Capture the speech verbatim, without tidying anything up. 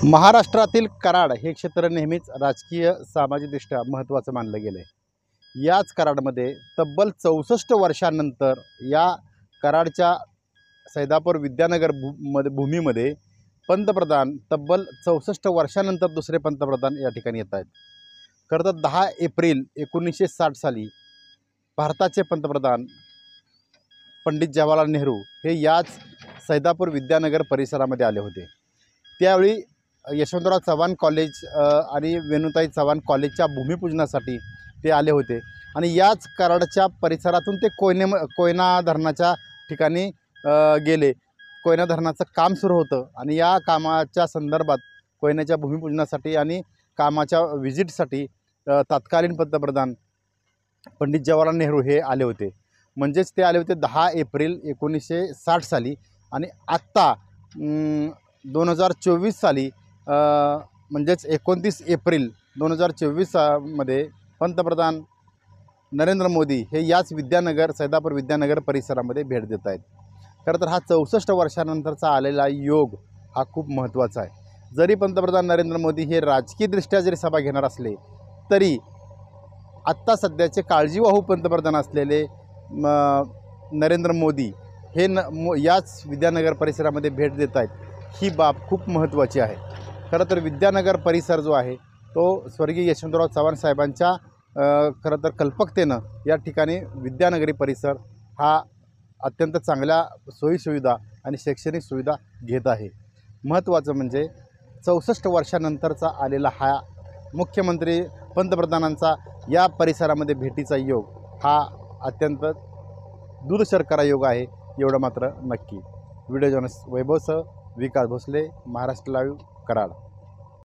महाराष्ट्रातील कराड हे क्षेत्र नेहमीच राजकीय सामाजिकदृष्ट्या महत्त्वाचं मानलं गेलं आहे। याच कराडमध्ये तब्बल चौसष्ट वर्षांनंतर या कराडच्या सैदापूर विद्यानगर भू मध्ये भूमीमध्ये पंतप्रधान तब्बल चौसष्ट वर्षांनंतर दुसरे पंतप्रधान या ठिकाणी येत आहेत। खरं तर दहा एप्रिल एकोणीसशे साठ साली भारताचे पंतप्रधान पंडित जवाहरलाल नेहरू हे याच सैदापूर विद्यानगर परिसरामध्ये आले होते। त्यावेळी यशवंतराव चव्हाण कॉलेज आणि वेणुताई चव्हाण कॉलेजच्या भूमिपूजनासाठी ते आले होते आणि याच कराडच्या परिसरातून ते कोयने कोयना धरणाच्या ठिकाणी गेले। कोयना धरणाचं काम सुरू होतं आणि या कामाच्या संदर्भात कोयन्याच्या भूमिपूजनासाठी आणि कामाच्या व्हिजिटसाठी तत्कालीन पंतप्रधान पंडित जवाहरलाल नेहरू हे आले होते। म्हणजेच ते आले होते दहा एप्रिल एकोणीसशे साठ साली आणि आत्ता दोन हजार चोवीस साली म्हणजेच एकोणतीस एप्रिल दोन हजार चोवीसमध्ये पंतप्रधान नरेंद्र मोदी हे याच विद्यानगर सैदापूर विद्यानगर परिसरामध्ये भेट देत आहेत। खरं तर हा चौसष्ट वर्षानंतरचा आलेला योग हा खूप महत्त्वाचा आहे। जरी पंतप्रधान नरेंद्र मोदी हे राजकीयदृष्ट्या जरी सभा घेणार असले तरी आत्ता सध्याचे काळजीवाहू पंतप्रधान असलेले नरेंद्र मोदी हे न याच विद्यानगर परिसरामध्ये भेट देत आहेत ही बाब खूप महत्त्वाची आहे। खरं तर विद्यानगर परिसर जो आहे तो स्वर्गीय यशवंतराव चव्हाण साहेबांच्या खरं तर कल्पकतेनं या ठिकाणी विद्यानगरी परिसर हा अत्यंत चांगल्या सोयीसुविधा आणि शैक्षणिक सुविधा घेत आहे। महत्त्वाचं म्हणजे चौसष्ट वर्षानंतरचा आलेला हा मुख्यमंत्री पंतप्रधानांचा या परिसरामध्ये भेटीचा योग हा अत्यंत दूरशरकरा योग आहे एवढं मात्र नक्की। व्हिडिओ जर्नलिस्ट वैभवसह विकास भोसले, महाराष्ट्र लाईव्ह, कराड।